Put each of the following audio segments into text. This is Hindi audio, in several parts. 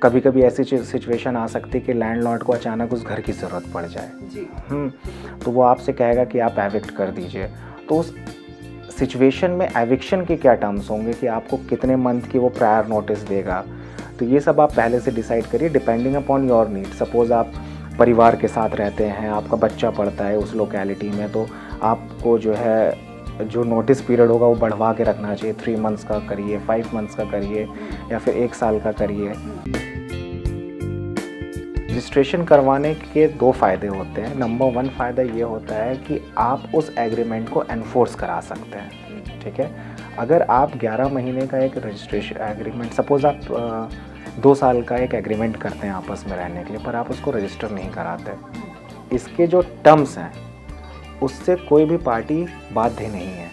कभी कभी ऐसी सिचुएशन आ सकती है कि लैंडलॉर्ड को अचानक उस घर की ज़रूरत पड़ जाए जी। तो वो आपसे कहेगा कि आप एविक्ट कर दीजिए। तो उस सिचुएशन में एविक्शन के क्या टर्म्स होंगे कि आपको कितने मंथ की वो प्रायर नोटिस देगा, तो ये सब आप पहले से डिसाइड करिए depending upon your need. Suppose आप परिवार के साथ रहते हैं, आपका बच्चा पढ़ता है उस लोकेलिटी में, तो आपको जो नोटिस पीरियड होगा वो बढ़वा के रखना चाहिए। 3 मंथ्स का करिए, 5 मंथ्स का करिए, या फिर 1 साल का करिए। रजिस्ट्रेशन करवाने के 2 फ़ायदे होते हैं। नंबर 1 फ़ायदा ये होता है कि आप उस एग्रीमेंट को एनफोर्स करा सकते हैं, ठीक है। अगर आप 11 महीने का एक रजिस्ट्रेशन एग्रीमेंट, सपोज़ आप 2 साल का एक एग्रीमेंट करते हैं आपस में रहने के लिए, पर आप उसको रजिस्टर नहीं कराते, इसके जो टर्म्स हैं उससे कोई भी पार्टी बाध्य नहीं है।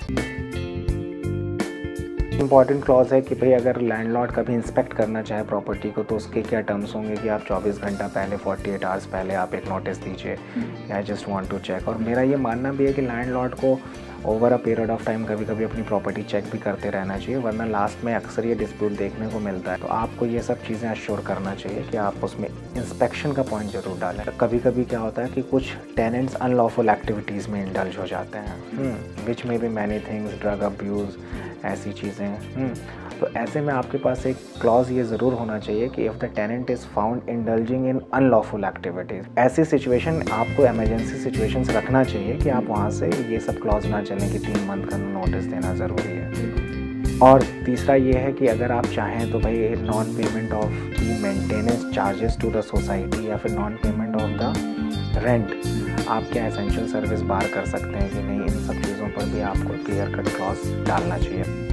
इम्पॉर्टेंट क्लॉज है कि भाई अगर लैंडलॉर्ड कभी इंस्पेक्ट करना चाहे प्रॉपर्टी को तो उसके क्या टर्म्स होंगे कि आप 24 घंटा पहले, 48 आवर्स पहले आप एक नोटिस दीजिए कि I just want to check. और मेरा ये मानना भी है कि लैंडलॉर्ड को over a period of time कभी कभी अपनी प्रॉपर्टी चेक भी करते रहना चाहिए, वरना लास्ट में अक्सर ये डिस्प्यूट देखने को मिलता है। तो आपको ये सब चीज़ें अश्योर करना चाहिए कि आप उसमें इंस्पेक्शन का पॉइंट ज़रूर डालें। कभी कभी क्या होता है कि कुछ टेनेंट्स अनलॉफुल एक्टिविटीज़ में इंडल्ज हो जाते हैं, विच में भी मैनी थिंग्स, ड्रग अब्यूज़, ऐसी चीज़ें। तो ऐसे में आपके पास एक क्लॉज ये ज़रूर होना चाहिए कि if the tenant is found indulging in unlawful activities, ऐसी सिचुएशन आपको इमरजेंसी सिचुएशंस रखना चाहिए कि आप वहाँ से ये सब क्लॉज ना चलें कि 3 मंथ का नोटिस देना ज़रूरी है। और तीसरा ये है कि अगर आप चाहें तो भाई non payment of the maintenance charges to the society या फिर non payment of the rent, आप क्या एसेंशियल सर्विस बार कर सकते हैं कि नहीं, इन सब चीज़ों पर भी आपको क्लियर कट क्लॉज डालना चाहिए।